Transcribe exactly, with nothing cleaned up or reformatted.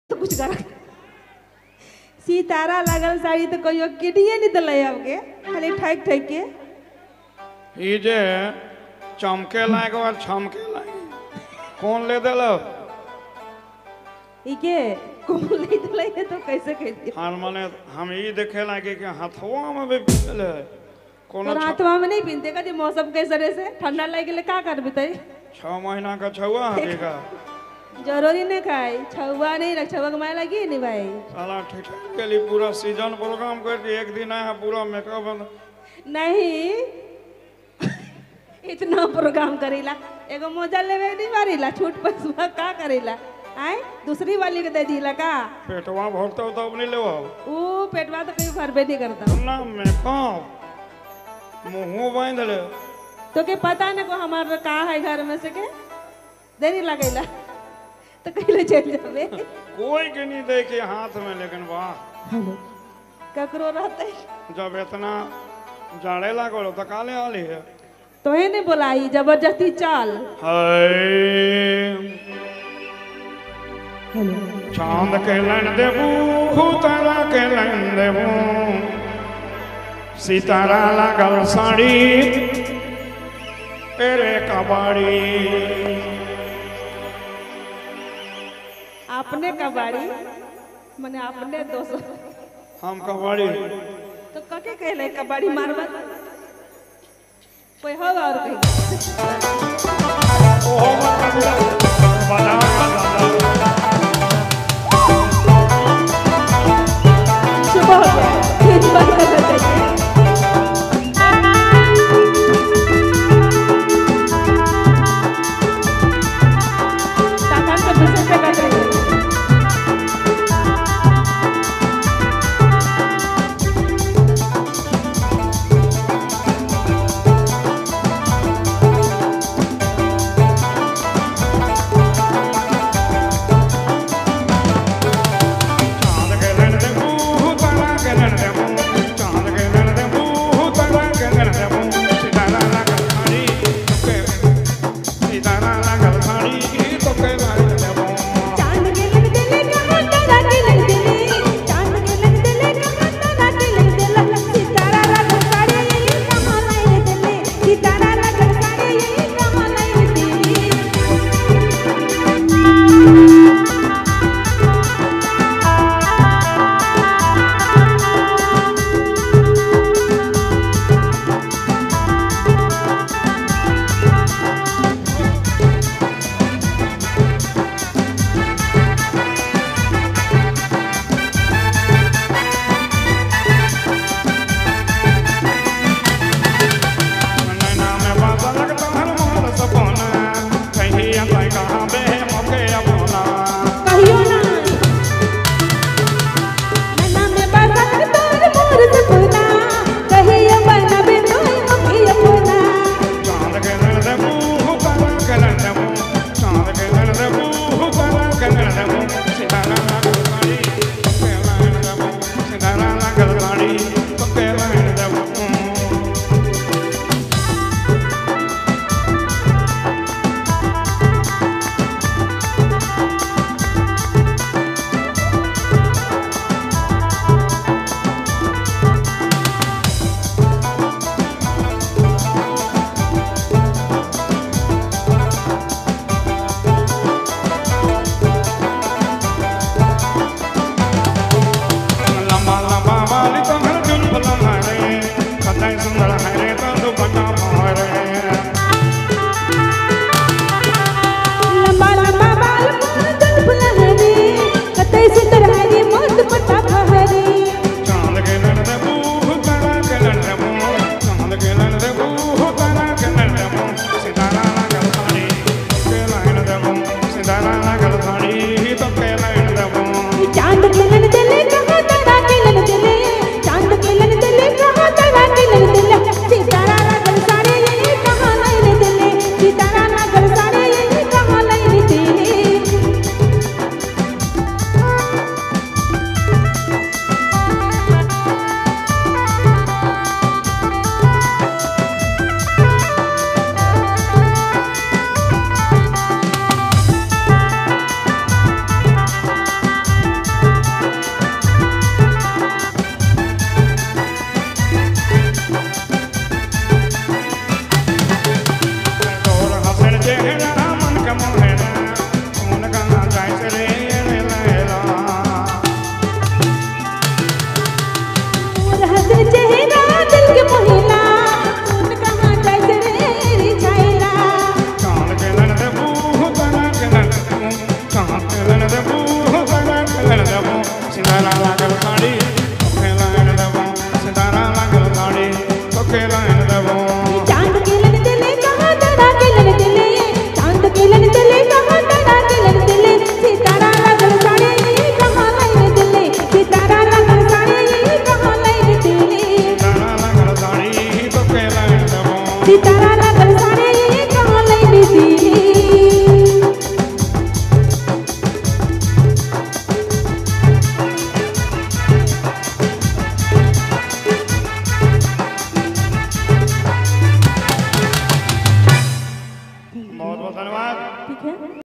तो कुछ कर सितारा लागल साड़ी तो कोई किनिए नहीं दिले आपके खाली ठक ठक के ये जे चमके लागे और छमके लागे कौन ले देलो इके कौन ले दिले ये तो कैसे कहती हां माने हम ये देखे लागे कि हाथवा में भी पिले कौन हाथवा में नहीं पहनते का मौसम कैसे रे से ठंडा लगे ले का कर बिताई छह महीना का छुआ हटेगा जरूरी नहीं खाई छुआ नहीं रख छुआ कमाए लगी नहीं भाई साला ठीक के लिए पूरा सीजन प्रोग्राम करके एक दिन आया पूरा मेकअप नहीं इतना प्रोग्राम करेला एगो मोजा लेवे नहीं मारीला छूट पैसा का करेला आए दूसरी वाली के दे दीला का पेटवा भरता हो तब नहीं लेवा ओ पेटवा तो कहीं भरबे नहीं करता ना मेकअप मुंह बांध ले तो के पता न को हमारा का है घर में से के देरी लगेला तो कहले चल जावे कोई के नहीं देखे हाथ में लेकिन वाह ककरो रहते जब इतना जाड़े लागो तो काले आली है तो है नहीं बोलाई जबरदस्ती चल चांद के लन देबू तारा के लन देबू सितारा लागल साड़ी तेरे कबाड़ी अपने कबाड़ी माने अपने दोस्त हम कबाड़ी तो कके कहले कबाड़ी मारवा कोई होगा और कहीं ओहो बना सुबह हो गया फिर बात करते हैं बहुत बहुत धन्यवाद। ठीक है।